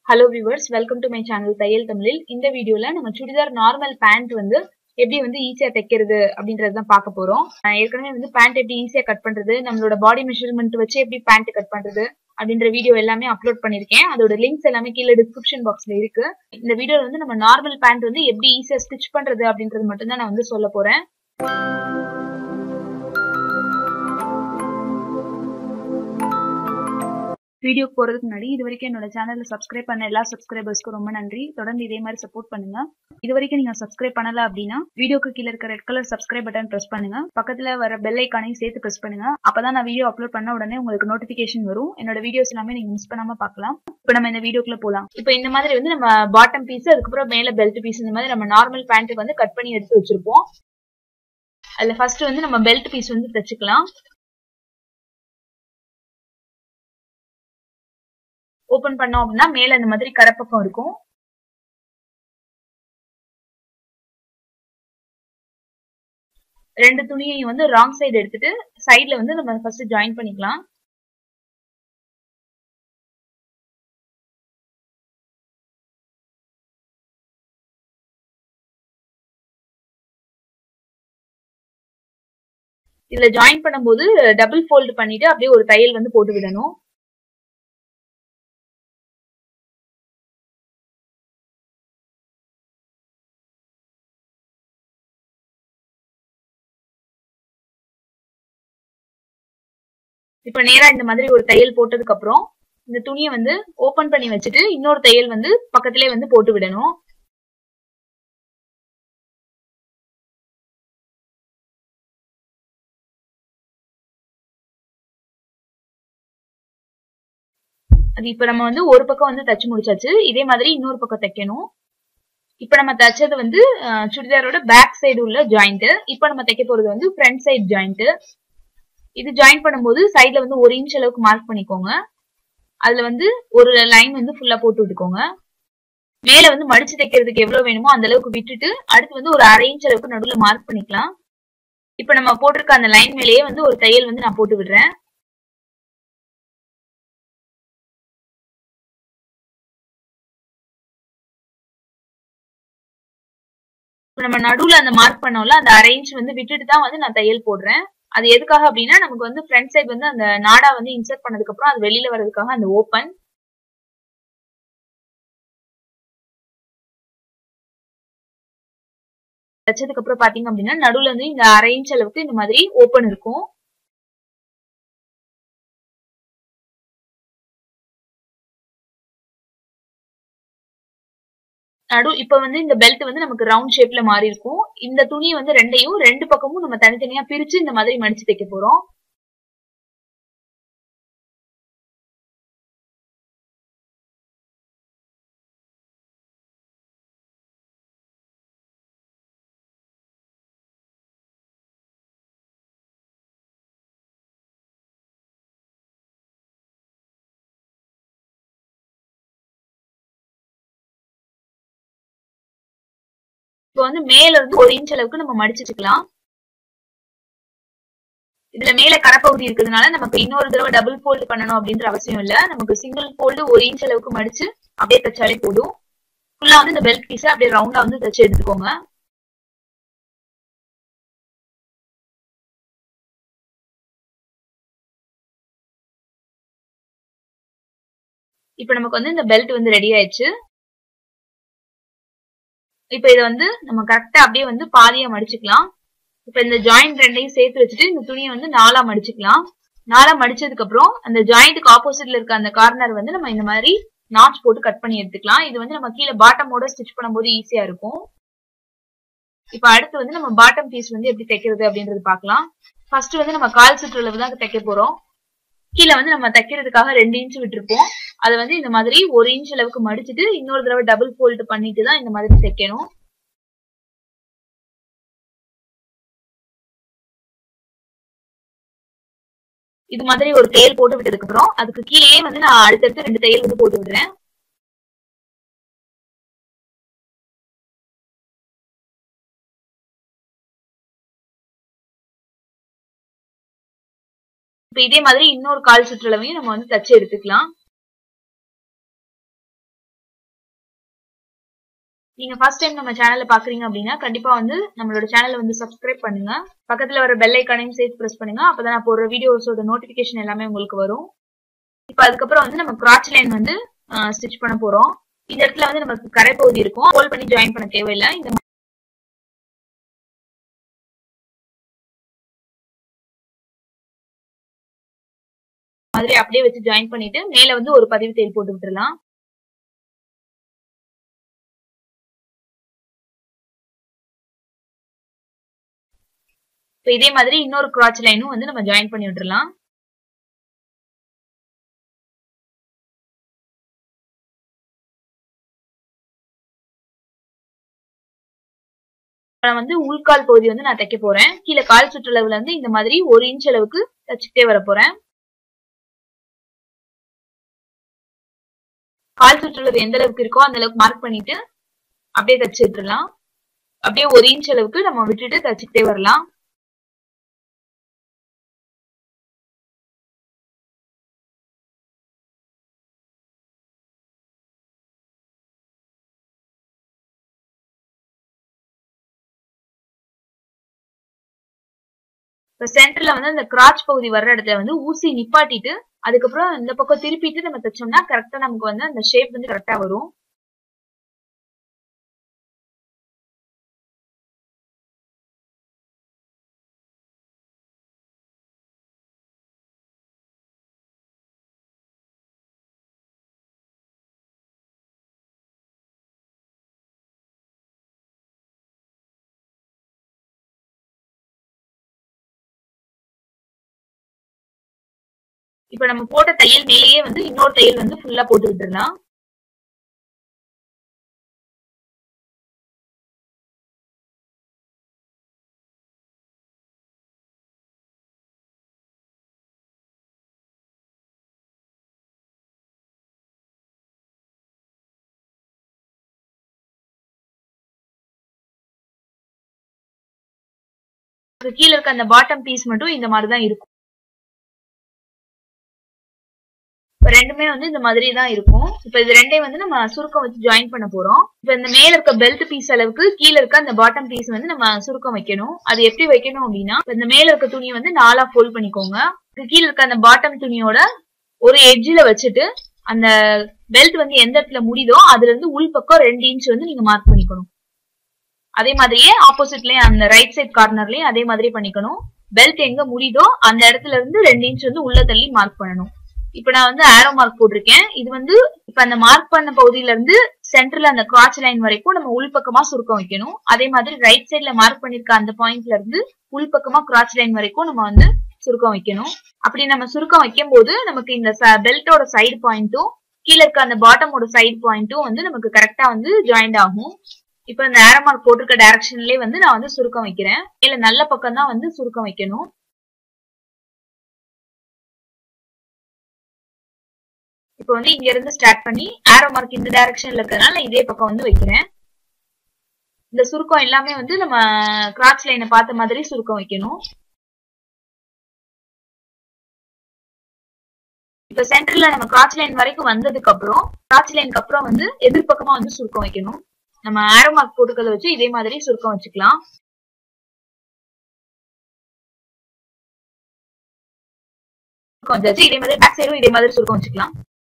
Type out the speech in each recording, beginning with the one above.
Hello viewers, welcome to my channel தையல் தமிழில். இந்த வீடியோல நம்ம சுடிதார் நார்மல் பேண்ட் வந்து எப்படி வந்து ஈஸியா தைக்கிறது அப்படின்றது தான் பார்க்க போறோம். ஏற்கனவே வந்து பேண்ட் எப்படி ஈஸியா கட் பண்றது, நம்மளோட பாடி மெஷர்மென்ட் வச்சு எப்படி பேண்ட் கட் பண்றது அப்படின்ற வீடியோ எல்லாமே அப்லோட் பண்ணிருக்கேன். அதோட லிங்க்ஸ் எல்லாமே கீழே டிஸ்கிரிப்ஷன் பாக்ஸ்ல இருக்கு. இந்த வீடியோல வந்து நம்ம நார்மல் பேண்ட் வந்து எப்படி ஈஸியா ஸ்டிச் பண்றது அப்படின்றது மட்டும் தான் நான் வந்து சொல்ல போறேன். வீடியோ போறதுக்கு முன்னாடி இது வரைக்கும் என்னோட சேனல்ல சப்ஸ்கிரைப் பண்ண எல்லா சப்ஸ்கிரைபர்ஸ்க்கும் ரொம்ப நன்றி. தொடர்ந்து இதே மாதிரி சப்போர்ட் பண்ணுங்க. இது வரைக்கும் நீங்க சப்ஸ்கிரைப் பண்ணல அப்படின்னா வீடியோக்கு கீழ இருக்க red colour subscribe button press பண்ணுங்க. பக்கத்துல வர பெல் ஐகானையும் சேர்த்து பிரஸ் பண்ணுங்க. அப்பதான் நான் வீடியோ அப்லோட் பண்ண உடனே உங்களுக்கு நோட்டிபிகேஷன் வரும். என்னோட வீடியோஸ் எல்லாமே நீங்க மிஸ் பண்ணாம பார்க்கலாம். இப்போ நம்ம இந்த வீடியோக்குள்ள போலாம். இப்போ இந்த மாதிரி வந்து நம்ம பாட்டம் பீஸ், அதுக்கப்புறம் மேல பெல்ட் பீஸ், இந்த மாதிரி நம்ம நார்மல் பேண்ட்டுக்கு வந்து கட் பண்ணி எடுத்து வச்சிருப்போம். அதுல ஃபர்ஸ்ட் வந்து நம்ம பெல்ட் பீஸ் வந்து தச்சுக்கலாம். ஓபன் பண்ணோம் அப்படின்னா மேல இந்த மாதிரி கரப்பக்கம் இருக்கும். ரெண்டு துணியையும் வந்து ராங் சைடு எடுத்துட்டு சைடுல வந்து நம்ம ஃபர்ஸ்ட் ஜாயின் பண்ணிக்கலாம். இதுல ஜாயின் பண்ணும்போது டபுள் ஃபோல்ட் பண்ணிட்டு அப்படியே ஒரு தையல் வந்து போட்டு விடணும். இப்ப நேரா இந்த மாதிரி ஒரு தையல் போட்டதுக்கு அப்புறம் இந்த துணியை வந்து ஓபன் பண்ணி வச்சுட்டு இன்னொரு தையல் வந்து பக்கத்திலே வந்து போட்டு விடணும். அது இப்ப நம்ம வந்து ஒரு பக்கம் வந்து தச்சு முடிச்சாச்சு. இதே மாதிரி இன்னொரு பக்கம் தைக்கணும். இப்ப நம்ம தச்சது வந்து சுடிதாரோட பேக் சைடு உள்ள ஜாயிண்ட். இப்ப நம்ம தைக்க போறது வந்து ஃப்ரண்ட் சைடு ஜாயிண்ட். இது ஜாயின் பண்ணும்போது சைடுல வந்து 1 இன்ச் அளவுக்கு மார்க் பண்ணிக்கோங்க. அதுல வந்து ஒரு லைன் வந்து ஃபுல்லா போட்டு விட்டுக்கோங்க. மேல வந்து மடிச்சு தைக்கிறதுக்கு எவ்வளவு வேணுமோ அந்த அளவுக்கு விட்டுட்டு அடுத்து வந்து ஒரு 1/2 இன்ச் அளவுக்கு நடுவுல மார்க் பண்ணிக்கலாம். இப்ப நம்ம போட்டிருக்க அந்த லைன் மேலேயே வந்து ஒரு தையல் வந்து நான் போட்டு விடுறேன். நம்ம நடுவுல அந்த மார்க் பண்ணோம்ல, அந்த 1/2 இன்ச் வந்து விட்டுட்டு தான் வந்து நான் தையல் போடுறேன். அது எதுக்காக அப்படின்னா நமக்கு வந்து ஃப்ரண்ட் சைடு வந்து அந்த நாடா வந்து இன்சர்ட் பண்ணதுக்கு அப்புறம் அது வெளியில வர்றதுக்காக அந்த ஓபன். தச்சதுக்கு அப்புறம் பாத்தீங்க அப்படின்னா நடுவுல வந்து இந்த 1/2 இன்ச் அளவுக்கு இந்த மாதிரி ஓபன் இருக்கும். இப்ப வந்து இந்த பெல்ட் வந்து நமக்கு ரவுண்ட் ஷேப்ல மாறி இருக்கும். இந்த துணி வந்து ரெண்டையும் ரெண்டு பக்கமும் நம்ம தனித்தனியா பிரிச்சு இந்த மாதிரி மடிச்சு தைக்க போறோம். இப்ப வந்து மேல இருந்து 1 இன்ச் அளவுக்கு நம்ம மடிச்சு வச்சுக்கலாம். இதுல மேல கரப்பகுதி இருக்கிறதுனால நமக்கு இன்னொரு தடவை டபுள் ஃபோல்ட் பண்ணணும் அப்படின்ற அவசியம் இல்ல. நமக்கு சிங்கிள் ஃபோல்டு 1 இன்ச் அளவுக்கு மடிச்சு அப்படியே தச்சாலே போதும். ஃபுல்லா வந்து இந்த பெல்ட் பீஸை அப்படியே ரவுண்டா வந்து தச்சு எடுத்துக்கோங்க. இப்ப நமக்கு வந்து இந்த பெல்ட் வந்து ரெடி ஆயிடுச்சு. இப்ப இதை வந்து நம்ம கரெக்டா அப்படியே வந்து பாதியா மடிச்சுக்கலாம். இப்ப இந்த ஜாயிண்ட் ரெண்டையும் சேர்த்து வச்சுட்டு இந்த துணியை வந்து 4ஆ மடிச்சுக்கலாம். 4ஆ மடிச்சதுக்கு அப்புறம் அந்த ஜாயிண்ட்டுக்கு ஆப்போசிட்ல இருக்க அந்த கார்னர் வந்து நம்ம இந்த மாதிரி நாட்ச் போட்டு கட் பண்ணி எடுத்துக்கலாம். இது வந்து நம்ம கீழே பாட்டமோட ஸ்டிச் பண்ணும்போது ஈஸியா இருக்கும். இப்ப அடுத்து வந்து நம்ம பாட்டம் பீஸ் வந்து எப்படி தைக்கிறது அப்படின்றது பார்க்கலாம். ஃபர்ஸ்ட் வந்து நம்ம கால் சுற்றளவு தான் தைக்க போறோம். கீழே வந்து நம்ம தைக்கிறதுக்காக 2 இன்ச் விட்டுருப்போம். அதை வந்து இந்த மாதிரி 1 இன்ச் அளவுக்கு மடிச்சுட்டு இன்னொரு தடவை டபுள் ஃபோல்ட் பண்ணிட்டு தான் இந்த மாதிரி தைக்கணும். இது மாதிரி ஒரு தையல் போட்டு விட்டதுக்கு அப்புறம் அதுக்கு கீழே வந்து நான் அடுத்தடுத்து 2 தையல் வந்து போட்டு விடுறேன். இப்ப இதே மாதிரி இன்னொரு கால் சுற்றளவையும் நம்ம வந்து தச்சு எடுத்துக்கலாம். நீங்க ஃபர்ஸ்ட் டைம் நம்ம சேனல்ல பாக்குறீங்க அப்படின்னா கண்டிப்பா வந்து நம்மளோட சேனலை வந்து சப்ஸ்கிரைப் பண்ணுங்க. பக்கத்துல வர பெல் ஐகானையும் சேர்த்து பிரஸ் பண்ணுங்க. அப்பதான் நான் போடுற வீடியோஸோட நோட்டிபிகேஷன் எல்லாமே உங்களுக்கு வரும். இப்ப அதுக்கப்புறம் வந்து நம்ம கிராச் லைன் வந்து ஸ்டிச் பண்ண போறோம். இந்த இடத்துல வந்து நமக்கு கரை பகுதி இருக்கும். ஹோல்ட் பண்ணி ஜாயின் பண்ண தேவையில்லை. இந்த மாதிரி அப்படியே வச்சு ஜாயின் பண்ணிட்டு மேல வந்து ஒரு பதிவு தையல் போட்டு விட்டுறலாம். இப்ப இதே மாதிரி இன்னொரு கிராச் லைனும் வந்து நம்ம ஜாயின் பண்ணி விட்டுறலாம். வந்து உள்கால் பகுதி வந்து நான் தைக்க போறேன். கீழே கால் சுற்றளவுல வந்து இந்த மாதிரி 1 இன்ச் அளவுக்கு தச்சுட்டே வர போறேன். கால் சுற்றளவு எந்த அளவுக்கு இருக்கோ அந்த அளவுக்கு மார்க் பண்ணிட்டு அப்படியே தச்சு விட்டுறலாம். அப்படியே 1 இன்ச் அளவுக்கு நம்ம விட்டுட்டு தச்சுக்கிட்டே வரலாம். இப்ப சென்டர்ல வந்து அந்த கிராச் பகுதி வர்ற இடத்துல வந்து ஊசி நிப்பாட்டிட்டு அதுக்கப்புறம் இந்த பக்கம் திருப்பிட்டு நம்ம தைச்சோம்னா கரெக்டா நமக்கு வந்து அந்த ஷேப் வந்து கரெக்டா வரும். இப்ப நம்ம போட்ட தையல் மேலேயே வந்து இன்னொரு தையல் வந்து ஃபுல்லா போட்டு விட்டுறலாம். கீழே இருக்க அந்த பாட்டம் பீஸ் மட்டும் இந்த மாதிரிதான் இருக்கும். இப்ப ரெண்டுமே வந்து இந்த மாதிரி தான் இருக்கும். இப்ப இது ரெண்டையும் வந்து நம்ம சுருக்கம் வச்சு ஜாயின் பண்ண போறோம். இப்ப இந்த மேல இருக்க பெல்ட் பீஸ் அளவுக்கு கீழே இருக்க அந்த பாட்டம் பீஸ் வந்து நம்ம சுருக்கம் வைக்கணும். அது எப்படி வைக்கணும் அப்படின்னா இந்த மேல இருக்க துணியை வந்து 4ஆ ஃபோல்ட் பண்ணிக்கோங்க. கீழே இருக்க அந்த பாட்டம் துணியோட ஒரு எட்ஜில வச்சுட்டு அந்த பெல்ட் வந்து எந்த இடத்துல முடியுதோ அதுல இருந்து உள் பக்கம் 2 இன்ச் வந்து நீங்க மார்க் பண்ணிக்கணும். அதே மாதிரியே ஆப்போசிட்லயும் அந்த ரைட் சைட் கார்னர்லயும் அதே மாதிரி பண்ணிக்கணும். பெல்ட் எங்க முடியுதோ அந்த இடத்துல இருந்து 2 இன்ச் வந்து உள்ள தள்ளி மார்க் பண்ணணும். இப்ப நான் வந்து ஆரோ மார்க் போட்டிருக்கேன். இது வந்து இப்ப அந்த மார்க் பண்ண பகுதியில இருந்து சென்டர்ல அந்த கிராச் லைன் வரைக்கும் நம்ம உள்பக்கமா சுருக்கம் வைக்கணும். அதே மாதிரி ரைட் சைட்ல மார்க் பண்ணிருக்க அந்த பாயிண்ட்ல இருந்து உள்பக்கமா கிராச் லைன் வரைக்கும் நம்ம வந்து சுருக்கம் வைக்கணும். அப்படி நம்ம சுருக்கம் வைக்கும் போது நமக்கு இந்த பெல்ட்டோட சைடு பாயிண்ட்டும் கீழே இருக்க அந்த பாட்டமோட சைடு பாயிண்ட்டும் வந்து நமக்கு கரெக்டா வந்து ஜாயிண்ட் ஆகும். இப்ப இந்த ஆரோ மார்க் போட்டிருக்க டைரக்ஷன்லயே வந்து நான் வந்து சுருக்கம் வைக்கிறேன். இல்ல நல்ல பக்கம் தான் வந்து சுருக்கம் வைக்கணும். இப்போ வந்து இங்க இருந்து ஸ்டார்ட் பண்ணி ஆரோ மார்க் இந்த டைரக்ஷன்ல இருக்கறனால இதே பக்கம் வந்து வைக்கிறேன். இந்த சுருக்கம் எல்லாமே வந்து நம்ம கிராச் லைனை பார்த்த மாதிரி சுருக்கம் வைக்கணும். இப்ப சென்டர்ல நம்ம கிராச் லைன் வரைக்கும் வந்ததுக்கு அப்புறம் கிராச் லைனுக்கு அப்புறம் வந்து எதிர்பக்கமா வந்து சுருக்கம் வைக்கணும். நம்ம ஆரோ மார்க் போட்டுக்கிறத வச்சு இதே மாதிரி சுருக்கம் வச்சுக்கலாம். இதே மாதிரி பேக் சைடும் இதே மாதிரி சுருக்கம் வச்சுக்கலாம்.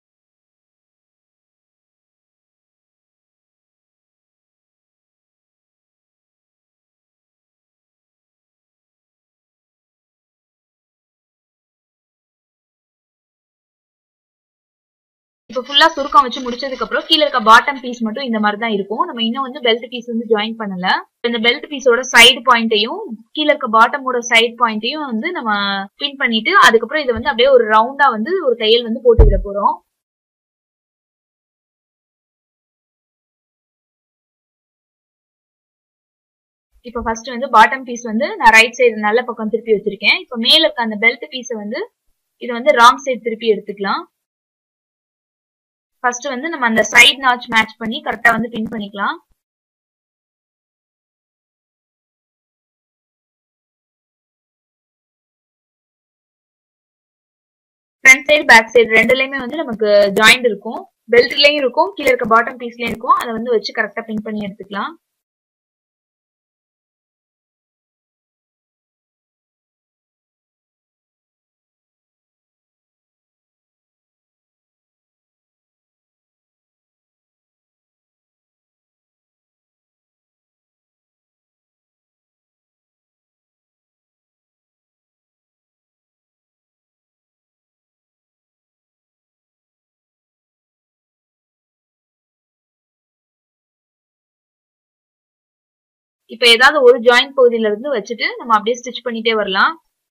இப்ப ஃபுல்லா சுருக்கம் வச்சு முடிச்சதுக்கு அப்புறம் கீழே இருக்க பாட்டம் பீஸ் மட்டும் இந்த மாதிரி தான் இருக்கும். நம்ம இன்னும் வந்து பெல்ட் பீஸ் வந்து ஜாயின் பண்ணல. இந்த பெல்ட் பீஸோட சைடு பாயிண்ட்டையும் கீழே இருக்க பாட்டமோட சைடு பாயிண்ட்டையும் வந்து நம்ம பின் பண்ணிட்டு அதுக்கப்புறம் இதை வந்து அப்படியே ஒரு ரவுண்டா வந்து ஒரு தையல் வந்து போட்டு விட போறோம். இப்ப ஃபர்ஸ்ட் வந்து பாட்டம் பீஸ் வந்து நான் ரைட் சைடு நல்ல பக்கம் திருப்பி வச்சிருக்கேன். இப்ப மேல இருக்க அந்த பெல்ட் பீஸை வந்து இதை வந்து ராங் சைடு திருப்பி எடுத்துக்கலாம். ஃபர்ஸ்ட் வந்து நம்ம அந்த சைடு நாட்ச் மேட்ச் பண்ணி கரெக்டா வந்து பின் பண்ணிக்கலாம். Front front side back side ரெண்டுலயுமே வந்து நமக்கு ஜாயிண்ட் இருக்கும். பெல்ட்லயும் இருக்கும், கீழே இருக்க பாட்டம் பீஸ்லயும் இருக்கும். அதை வந்து வச்சு கரெக்டா பின் பண்ணி எடுத்துக்கலாம். இப்ப ஏதாவது ஒரு ஜாயிண்ட் பகுதியில இருந்து வச்சுட்டு நம்ம அப்படியே ஸ்டிச் பண்ணிட்டே வரலாம்.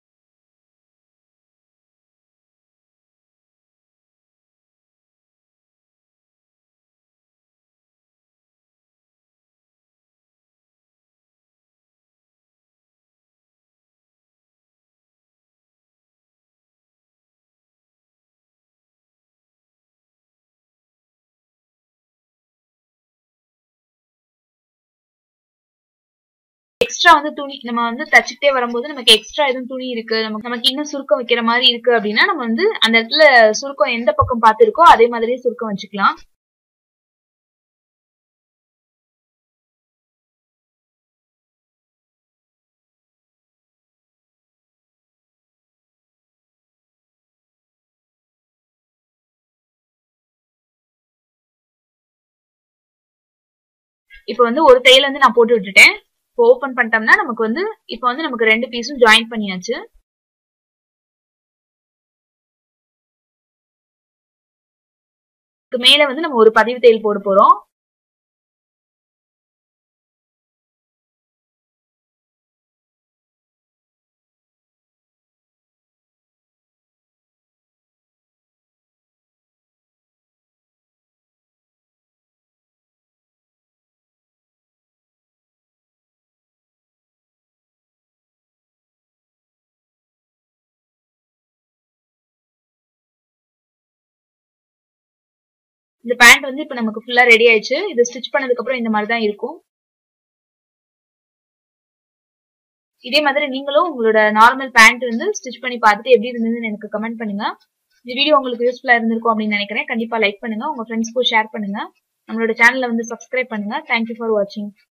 எக்ஸ்ட்ரா வந்து துணி நம்ம வந்து தச்சுக்கிட்டே வரும்போது நமக்கு எக்ஸ்ட்ரா எதுவும் துணி இருக்கு, நமக்கு இன்னும் சுருக்கம் வைக்கிற மாதிரி இருக்கு அப்படின்னா நம்ம வந்து அந்த இடத்துல சுருக்கம் எந்த பக்கம் பார்த்து இருக்கோ அதே மாதிரியே சுருக்கம் வச்சுக்கலாம். இப்ப வந்து ஒரு தையல் வந்து நான் போட்டு விட்டுட்டேன். இப்போ ஓபன் பண்ணிட்டோம்னா நமக்கு வந்து இப்ப வந்து நமக்கு 2 பீஸும் ஜாயின் பண்ணியாச்சு. மேல வந்து நம்ம ஒரு பதிவு தையல் போட போறோம். இந்த பேண்ட் வந்து இப்ப நமக்கு ஃபுல்லா ரெடி ஆயிடுச்சு. இது ஸ்டிச் பண்ணதுக்கு அப்புறம் இந்த மாதிரி தான் இருக்கும். இதே மாதிரி நீங்களும் உங்களோட நார்மல் பேண்ட் வந்து ஸ்டிச் பண்ணி பார்த்துட்டு எப்படி இருந்ததுன்னு எனக்கு கமெண்ட் பண்ணுங்க. இந்த வீடியோ உங்களுக்கு யூஸ்ஃபுல்லா இருந்திருக்கும் அப்படின்னு நினைக்கிறேன். கண்டிப்பா லைக் பண்ணுங்க, உங்க ஃப்ரெண்ட்ஸ்க்கும் ஷேர் பண்ணுங்க. நம்மளோட சேனலை வந்து சப்ஸ்கிரைப் பண்ணுங்க. தேங்க்யூ ஃபார் வாட்சிங்.